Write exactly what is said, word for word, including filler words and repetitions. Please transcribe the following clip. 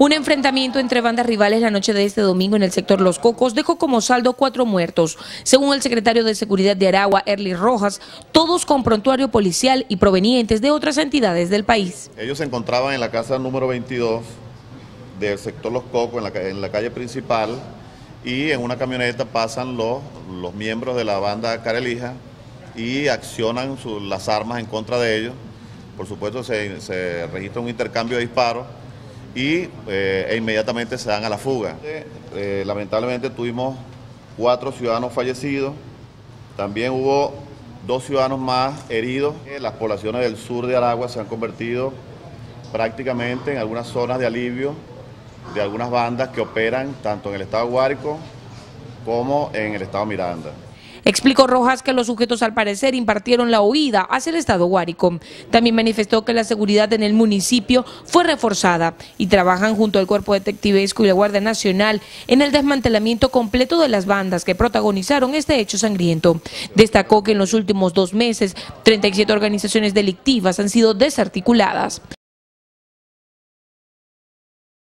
Un enfrentamiento entre bandas rivales la noche de este domingo en el sector Los Cocos dejó como saldo cuatro muertos. Según el secretario de Seguridad de Aragua, Erly Rojas, todos con prontuario policial y provenientes de otras entidades del país. Ellos se encontraban en la casa número veintidós del sector Los Cocos, en la, en la calle principal, y en una camioneta pasan los, los miembros de la banda Carelija y accionan su, las armas en contra de ellos. Por supuesto se, se registra un intercambio de disparos y eh, e inmediatamente se dan a la fuga. Eh, lamentablemente tuvimos cuatro ciudadanos fallecidos, también hubo dos ciudadanos más heridos. Las poblaciones del sur de Aragua se han convertido prácticamente en algunas zonas de alivio de algunas bandas que operan tanto en el estado Guárico como en el estado Miranda. Explicó Rojas que los sujetos al parecer impartieron la huida hacia el estado Guárico. También manifestó que la seguridad en el municipio fue reforzada y trabajan junto al Cuerpo Detectivesco y la Guardia Nacional en el desmantelamiento completo de las bandas que protagonizaron este hecho sangriento. Destacó que en los últimos dos meses treinta y siete organizaciones delictivas han sido desarticuladas.